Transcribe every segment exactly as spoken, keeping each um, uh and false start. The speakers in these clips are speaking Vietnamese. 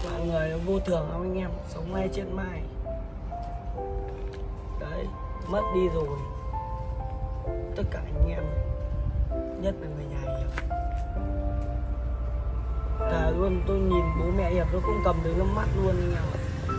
Mọi người nó vô thường lắm anh em, sống mai chết mai. Đấy, mất đi rồi. Tất cả anh em, nhất là người nhà Hiệp. Thà luôn tôi nhìn bố mẹ Hiệp nó cũng cầm tới nước mắt luôn anh em ạ.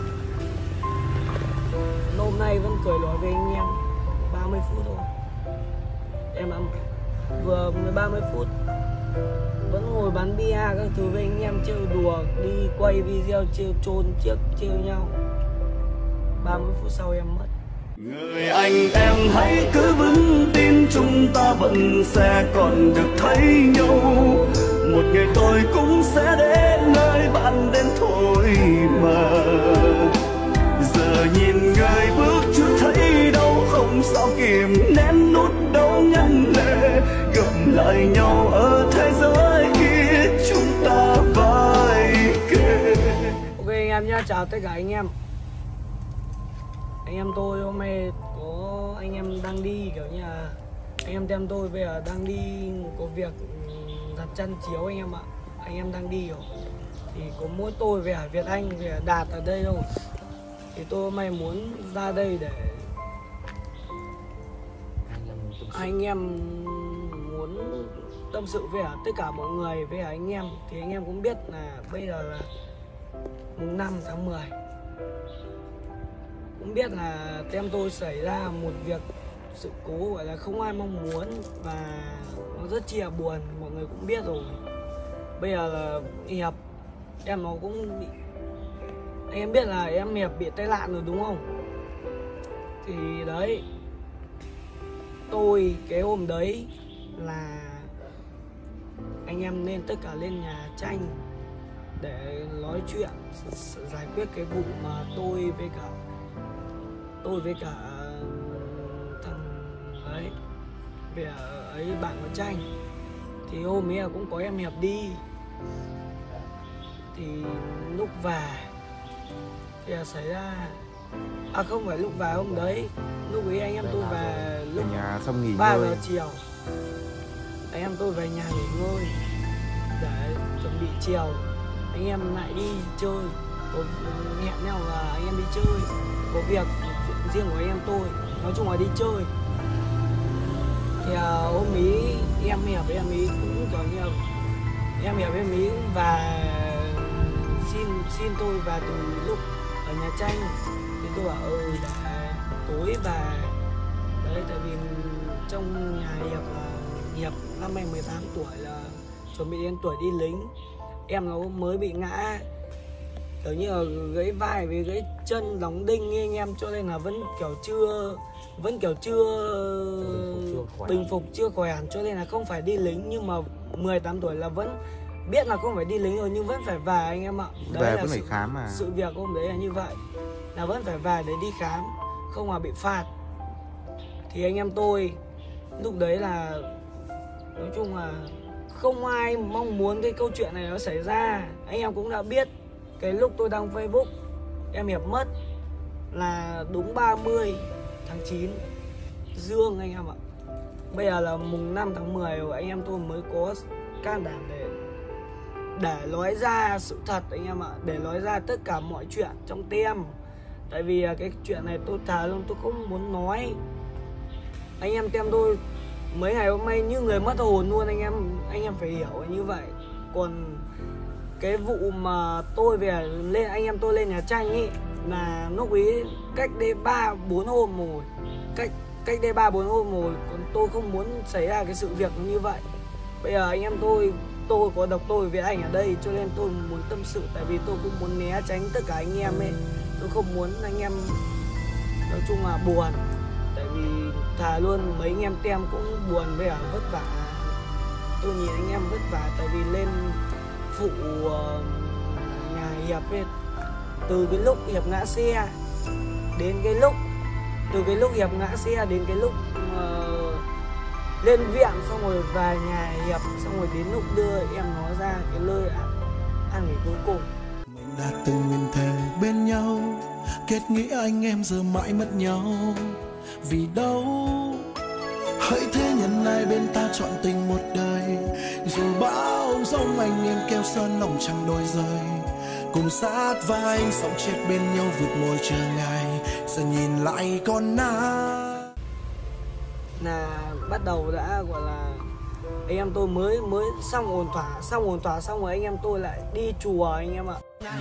Hôm nay vẫn cười nói với anh em ba mươi phút thôi. Em đã vừa mới ba mươi phút vẫn ngồi bán bia các thứ với anh em trêu đùa, đi quay video trêu trôn chiếc trêu nhau. Ba mươi phút sau em mất. Người anh em hãy cứ vững tin, chúng ta vẫn sẽ còn được thấy nhau. Một ngày tôi cũng sẽ đến nơi bạn đến thôi mà. Giờ nhìn người bước chưa thấy đâu, không sao kìm nén nút đau nhân lệ. Gặp lại nhau ở thế giới kia, chúng ta vai kề. Ok anh em nhá, chào tất cả anh em. Anh em tôi hôm nay có anh em đang đi kiểu như là anh em tem tôi bây giờ đang đi có việc giặt chăn chiếu anh em ạ. Anh em đang đi rồi thì có mỗi tôi về Việt Anh về Đạt ở đây thôi. Thì tôi hôm nay muốn ra đây để anh em muốn tâm sự với tất cả mọi người, với anh em. Thì anh em cũng biết là bây giờ là mùng năm tháng mười, cũng biết là tem tôi xảy ra một việc sự cố gọi là không ai mong muốn và nó rất chi là buồn, mọi người cũng biết rồi. Bây giờ là Hiệp em nó cũng bị, anh em biết là em Hiệp bị tai nạn rồi đúng không? Thì đấy, tôi cái hôm đấy là anh em nên tất cả lên nhà tranh để nói chuyện giải quyết cái vụ mà tôi với cả tôi với cả thằng ấy về ấy bạn của tranh. Thì hôm ấy cũng có em Hiệp đi, thì lúc về thì xảy ra à không phải lúc về hôm đấy, lúc ấy anh em tôi về lúc nhà xong nghỉ ba giờ chiều, anh em tôi về nhà nghỉ ngơi để chuẩn bị chiều anh em lại đi chơi, có hẹn nhau là anh em đi chơi, có việc riêng của anh em tôi, nói chung là đi chơi. Thì à, hôm ý em Hiệp với em ý cũng kiểu như em Hiệp với em ý cũng và xin xin tôi vào từ lúc ở nhà tranh. Thì tôi bảo ừ để tối và đấy, tại vì trong nhà Hiệp là Hiệp năm nay mười tám tuổi, là chuẩn bị đến tuổi đi lính. Em nó mới bị ngã kiểu như là gãy vai với gãy chân đóng đinh ấy anh em, cho nên là vẫn kiểu chưa vẫn kiểu chưa bình phục, chưa khỏe hẳn, cho nên là không phải đi lính. Nhưng mà mười tám tuổi là vẫn biết là không phải đi lính rồi nhưng vẫn phải về anh em ạ. Đấy về là vẫn sự, phải khám mà. Sự việc hôm đấy là như vậy, là vẫn phải về để đi khám, không mà bị phạt. Thì anh em tôi lúc đấy là nói chung là không ai mong muốn cái câu chuyện này nó xảy ra. Anh em cũng đã biết cái lúc tôi đăng Facebook em Hiệp mất là đúng ba mươi tháng chín dương anh em ạ. Bây giờ là mùng năm tháng mười rồi, anh em tôi mới có can đảm để để nói ra sự thật anh em ạ, để nói ra tất cả mọi chuyện trong tem. Tại vì cái chuyện này tôi thà luôn tôi không muốn nói. Anh em tem tôi mấy ngày hôm nay như người mất hồn luôn anh em, anh em phải hiểu như vậy. Còn cái vụ mà tôi về lên anh em tôi lên nhà tranh ý là lúc ý cách đây ba bốn hôm rồi, cách cách đây ba bốn hôm rồi, còn tôi không muốn xảy ra cái sự việc như vậy. Bây giờ anh em tôi tôi có độc tôi với anh ở đây, cho nên tôi muốn tâm sự, tại vì tôi cũng muốn né tránh tất cả anh em ấy. Tôi không muốn anh em nói chung là buồn, tại vì thà luôn mấy anh em tem cũng buồn với cả vất vả. Tôi nhìn anh em vất vả tại vì lên phụ uh, nhà Hiệp ấy, từ cái lúc Hiệp ngã xe đến cái lúc từ cái lúc Hiệp ngã xe đến cái lúc uh, lên viện, xong rồi về nhà Hiệp, xong rồi đến lúc đưa em nó ra cái nơi ăn nghỉ cuối cùng. Mình đã từng nguyện thề bên nhau, kết nghĩa anh em giờ mãi mất nhau. Vì đâu hỡi thế nhân ai bên ta chọn tình một đời, rồi bao dòng anh em kêu sơn lòng chẳng đôi rời. cùng sát vai sống chết bên nhau vượt mỗi trở ngại, giờ nhìn lại con na là bắt đầu đã gọi là anh em tôi mới mới xong ổn thỏa xong ổn thỏa xong rồi anh em tôi lại đi chùa anh em ạ.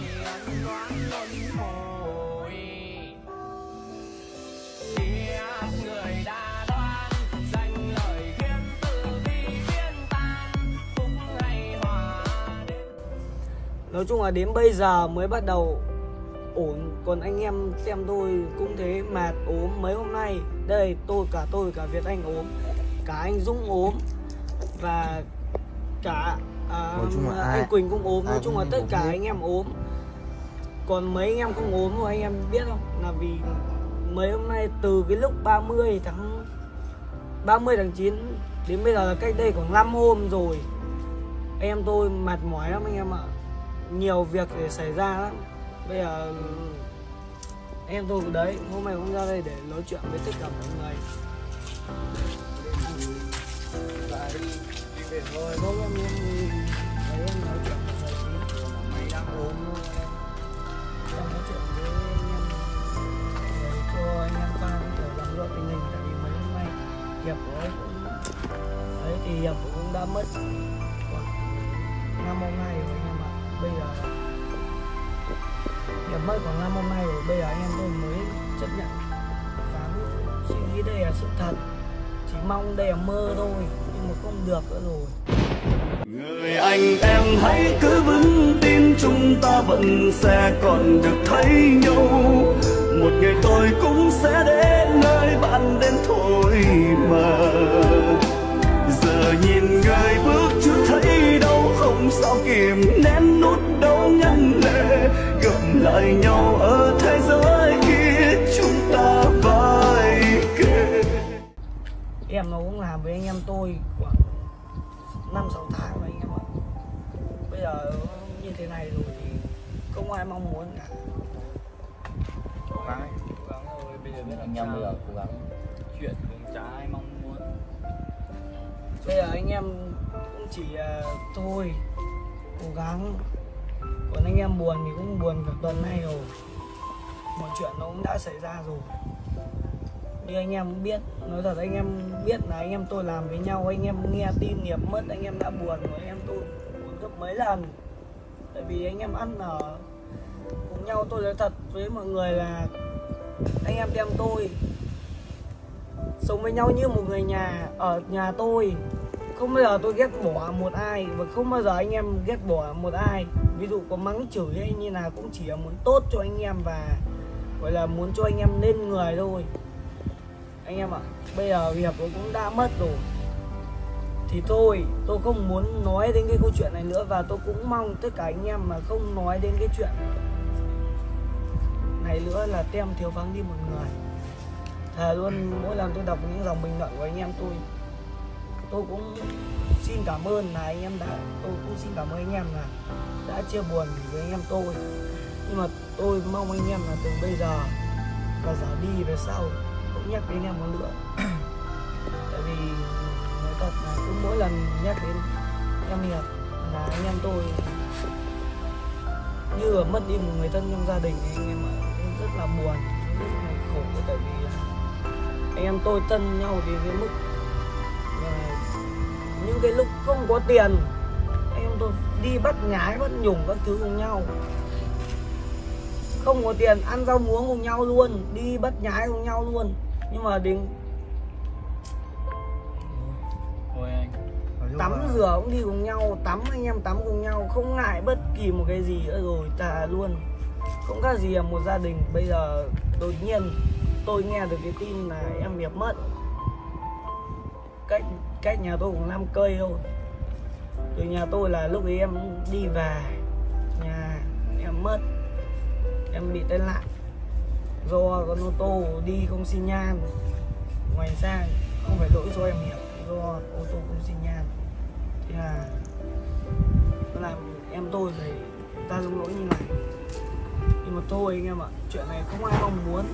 Nói chung là đến bây giờ mới bắt đầu ổn, còn anh em xem tôi cũng thế, mệt ốm mấy hôm nay. Đây tôi cả tôi cả Việt Anh ốm, cả anh Dũng ốm và cả à, ai, anh Quỳnh cũng ốm. Nói chung là tất cả anh em ốm. Còn mấy anh em không ốm thôi, anh em biết không, là vì mấy hôm nay từ cái lúc ba mươi tháng chín đến bây giờ là cách đây khoảng năm hôm rồi. Anh em tôi mệt mỏi lắm anh em ạ, nhiều việc để xảy ra lắm. Bây giờ anh em tôi đấy, hôm nay cũng ra đây để nói chuyện với tất cả mọi người. Đấy, đi về thôi, thôi em em đấy em nói chuyện với thầy tí, mày đang ốm thôi em. Em nói chuyện với anh em rồi cho anh em fan kiểu làm rõ tình hình, tại vì mấy hôm nay Hiệp của ấy cũng đấy thì Hiệp cũng đã mất khoảng năm hôm nay rồi anh em ạ. Bây giờ Hiệp mất khoảng năm hôm nay rồi, bây giờ anh em tôi mới chấp nhận phán suy nghĩ đây là sự thật, chỉ mong đây là mơ thôi nhưng mà không được nữa rồi. Người anh em hãy cứ vững tin, chúng ta vẫn sẽ còn được thấy nhau. Một ngày tôi cũng sẽ đến nơi bạn đến thôi mà. Giờ nhìn người bước chưa thấy đâu, không sao kìm nén nút đau nhân lệ. Gặp lại nhau ở thế giới kia, chúng ta vai kề. Em nó cũng làm với anh em tôi khoảng năm sáu tháng rồi anh em ạ. Bây giờ như thế này rồi thì không ai mong muốn cả. Cố gắng, cố gắng thôi, bây giờ biết anh em bây giờ cố gắng. Chuyện cũng chả ai mong muốn. Bây giờ anh em cũng chỉ uh, thôi cố gắng. Còn anh em buồn thì cũng buồn cả tuần nay rồi. Mọi chuyện nó cũng đã xảy ra rồi. Như anh em cũng biết, nói thật anh em biết là anh em tôi làm với nhau, anh em nghe tin Hiệp mất anh em đã buồn rồi, anh em tôi buồn gấp mấy lần. Tại vì anh em ăn ở cùng nhau, tôi nói thật với mọi người là anh em em tôi sống với nhau như một người nhà ở nhà tôi. Không bao giờ tôi ghét bỏ một ai và không bao giờ anh em ghét bỏ một ai. Ví dụ có mắng chửi hay như nào cũng chỉ là muốn tốt cho anh em và gọi là muốn cho anh em lên người thôi. Anh em ạ, bây giờ Hiệp cũng đã mất rồi thì thôi, tôi không muốn nói đến cái câu chuyện này nữa. Và tôi cũng mong tất cả anh em mà không nói đến cái chuyện này nữa là tem thiếu vắng đi một người. Thề luôn, mỗi lần tôi đọc những dòng bình luận của anh em tôi, tôi cũng xin cảm ơn là anh em đã, tôi cũng xin cảm ơn anh em là đã chia buồn với anh em tôi. Nhưng mà tôi mong anh em là từ bây giờ và giờ đi về sau không nhắc đến em một nữa. Tại vì nói thật là cứ mỗi lần nhắc đến em Hiệp là anh em tôi như là mất đi một người thân trong gia đình. Anh em ạ, rất là buồn, rất là khổ. Tại vì anh em tôi thân nhau đến cái mức những cái lúc không có tiền anh em tôi đi bắt nhái bắt nhủng các thứ cùng nhau, không có tiền ăn rau muống cùng nhau luôn, đi bắt nhái cùng nhau luôn. Nhưng mà đến thôi anh tắm rửa cũng đi cùng nhau, tắm anh em tắm cùng nhau, không ngại bất kỳ một cái gì nữa rồi, thà luôn không khác gì là một gia đình. Bây giờ đột nhiên tôi nghe được cái tin là em Hiệp mất, cách cách nhà tôi cũng năm cây thôi. Từ nhà tôi là lúc ấy em đi về nhà em mất, em bị tai nạn do con ô tô đi không xi nhan. Ngoài ra không phải lỗi do em Hiệp, do ô tô không xi nhan, thế là nó làm em tôi phải ra lông lỗi như này. Nhưng mà thôi anh em ạ, chuyện này không ai mong muốn.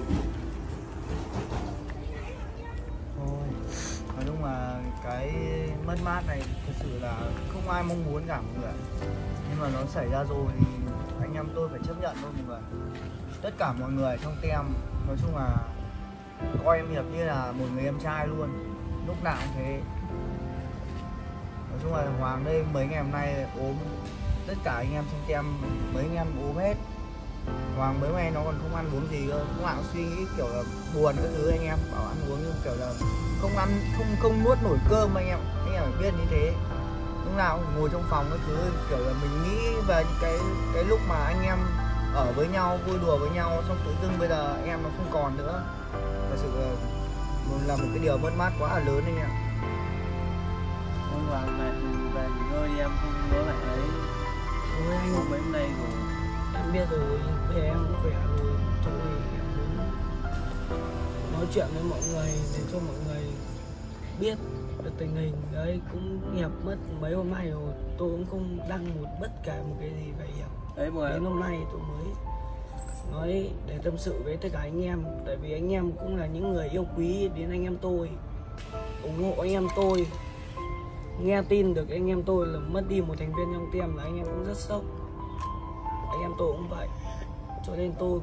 thôi, nói chung là cái mất mát này thực sự là không ai mong muốn cả mọi người, nhưng mà nó xảy ra rồi thì anh anh em tôi phải chấp nhận thôi mọi người. Tất cả mọi người trong tem nói chung là coi em Hiệp như là một người em trai luôn, lúc nào cũng thế. Nói chung là Hoàng đây mấy ngày hôm nay ốm, tất cả anh em trong tem mấy anh em ốm hết. Hoàng mấy ngày nó còn không ăn uống gì cơ, lúc nào cũng suy nghĩ kiểu là buồn các thứ. Anh em bảo ăn uống nhưng kiểu là không ăn, không không nuốt nổi cơm anh em, anh em phải biết như thế. Lúc nào cũng ngồi trong phòng các thứ, kiểu là mình nghĩ về cái cái lúc mà anh em ở với nhau, vui đùa với nhau, xong tự dưng bây giờ anh em nó không còn nữa. Thật sự là, là một cái điều mất mát quá là lớn anh em. Ôi Hoàng mệt về nghỉ ngơi đi, em không nhớ lại ấy. Ôi anh Không mấy hôm nay rồi. em biết rồi, bây giờ em cũng khỏe rồi. Thôi em muốn nói chuyện với mọi người để cho mọi người biết được tình hình. Đấy cũng Hiệp mất mấy hôm nay rồi, tôi cũng không đăng một bất kể một cái gì về Hiệp. Đấy mọi Đến hôm nay tôi mới nói để tâm sự với tất cả anh em. Tại vì anh em cũng là những người yêu quý đến anh em tôi, ủng hộ anh em tôi. Nghe tin được anh em tôi là mất đi một thành viên trong team là anh em cũng rất sốc. Anh em tôi cũng vậy. Cho nên tôi,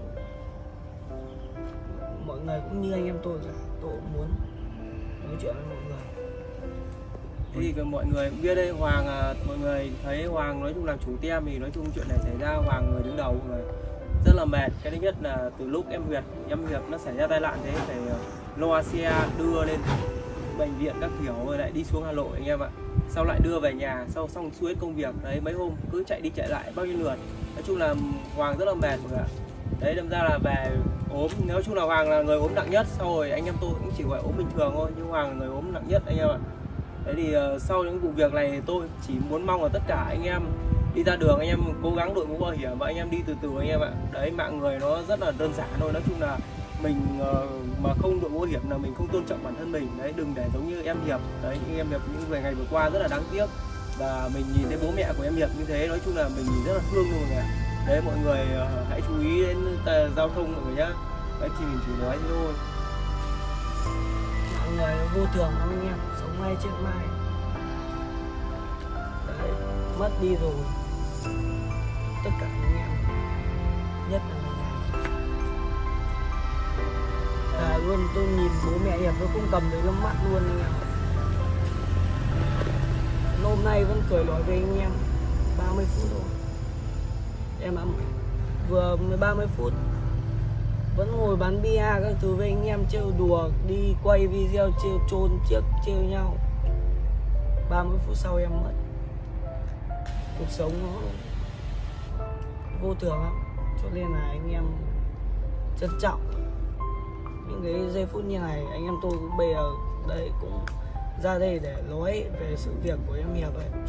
mọi người cũng như anh em tôi cả, tôi cũng muốn nói chuyện với mọi người. Thế thì mọi người cũng biết đây, Hoàng à, mọi người thấy Hoàng nói chung làm chủ tem thì nói chung chuyện này xảy ra Hoàng người đứng đầu, mọi người rất là mệt. Cái thứ nhất là từ lúc em Hiệp em Hiệp nó xảy ra tai nạn thế phải lo xe đưa lên bệnh viện các kiểu rồi lại đi xuống Hà Nội anh em ạ. Sau lại đưa về nhà, sau xong xuôi công việc đấy, mấy hôm cứ chạy đi chạy lại bao nhiêu lượt. Nói chung là Hoàng rất là mệt mọi người ạ. Đấy đâm ra là về ốm, nói chung là Hoàng là người ốm nặng nhất, sau rồi anh em tôi cũng chỉ gọi ốm bình thường thôi, nhưng Hoàng là người ốm nặng nhất anh em ạ. Đấy thì uh, sau những vụ việc này tôi chỉ muốn mong là tất cả anh em đi ra đường anh em cố gắng đội mũ bảo hiểm và anh em đi từ từ anh em ạ. Đấy mạng người nó rất là đơn giản thôi, nói chung là mình uh, mà không đội mũ bảo hiểm là mình không tôn trọng bản thân mình. Đấy đừng để giống như em Hiệp, đấy những em Hiệp những về ngày vừa qua rất là đáng tiếc, và mình nhìn thấy bố mẹ của em Hiệp như thế nói chung là mình nhìn rất là thương luôn mọi người ạ. Đấy mọi người uh, hãy chú ý đến uh, giao thông mọi người nhá. Đấy thì mình chỉ nói thế thôi. Mọi người vô thường lắm anh em, sống mai chết mai. Đấy, mất đi rồi. Tất cả anh em, nhất là người nhà. À, luôn tôi nhìn bố mẹ Hiệp tôi cũng cầm được nước mắt luôn anh em. Hôm nay vẫn cười nói với anh em ba mươi phút rồi. Em đã vừa mới ba mươi phút vẫn ngồi bán bia các thứ với anh em trêu đùa, đi quay video trêu trôn chiếc trêu nhau. Ba mươi phút sau em mất. Cuộc sống nó vô thường lắm, cho nên là anh em trân trọng những cái giây phút như này. Anh em tôi cũng bây giờ đây cũng ra đây để nói về sự việc của em Hiệp ấy.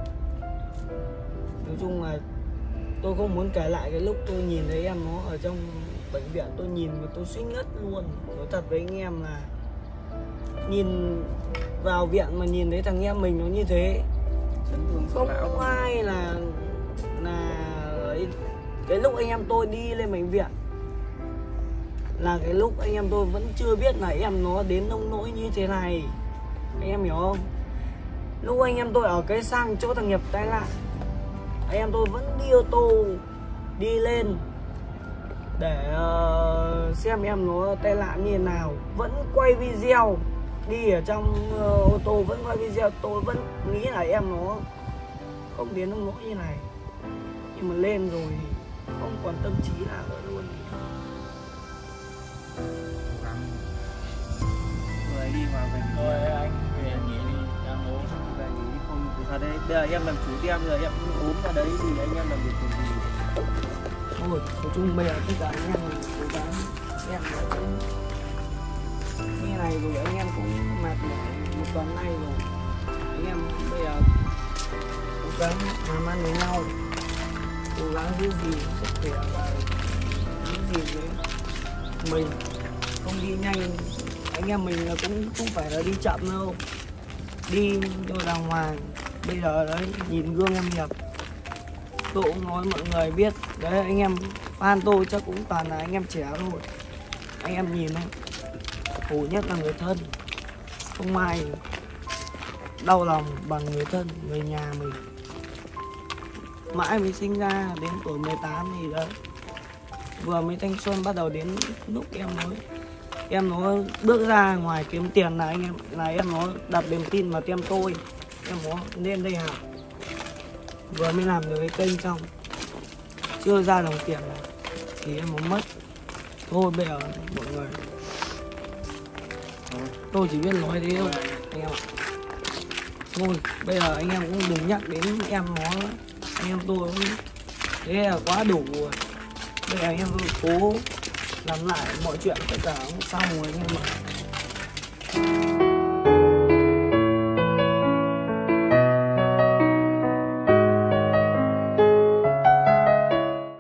Nói chung là tôi không muốn kể lại cái lúc tôi nhìn thấy em nó ở trong bệnh viện, tôi nhìn và tôi suy ngất luôn. Nói thật với anh em là nhìn vào viện mà nhìn thấy thằng em mình nó như thế, không ai là là cái lúc anh em tôi đi lên bệnh viện là cái lúc anh em tôi vẫn chưa biết là em nó đến nông nỗi như thế này, anh em hiểu không? Lúc anh em tôi ở cái sang chỗ thằng Hiệp tai nạn, anh em tôi vẫn đi ô tô đi lên để uh, xem em nó tai nạn như thế nào, vẫn quay video đi ở trong uh, ô tô, vẫn quay video. Tôi vẫn nghĩ là em nó không đến nông nỗi như này, nhưng mà lên rồi không còn tâm trí nào nữa luôn. Người đi vào về Thôi anh về nghỉ đi, đang ốm. về nghỉ đi không từ xa đây. Bây giờ em làm chủ tem rồi em cũng ốm ra đấy thì anh em làm việc kiểu gì? Thôi, nói chung bây giờ tất cả anh em cố gắng, em đã cũng như này rồi, anh em cũng mệt mỏi một tuần nay rồi. Anh em bây giờ cố gắng làm ăn với nhau, cố gắng giữ gìn sức khỏe và giữ gìn với mình, không đi nhanh. Anh em mình là cũng không phải là đi chậm đâu, đi cho đàng hoàng. Bây giờ đấy nhìn gương em Hiệp, tôi cũng nói mọi người biết đấy, anh em fan tôi chắc cũng toàn là anh em trẻ thôi. Anh em nhìn không, khổ nhất là người thân, không ai đau lòng bằng người thân, người nhà mình. mãi mới sinh ra đến tuổi mười tám thì đó vừa mới thanh xuân, bắt đầu đến lúc em nó em nó bước ra ngoài kiếm tiền là anh em là em nó đặt niềm tin vào tem tôi, em nó lên đây học, vừa mới làm được cái kênh xong chưa ra đồng tiền nào thì em nó mất. Thôi bây giờ mọi người tôi chỉ biết nói thế thôi anh em ạ. Thôi bây giờ anh em cũng đừng nhắc đến em nó nữa. Anh em tôi cũng thế là quá đủ rồi. Bây giờ anh em tôi cố làm lại mọi chuyện tất cả cũng xong rồi anh em ạ.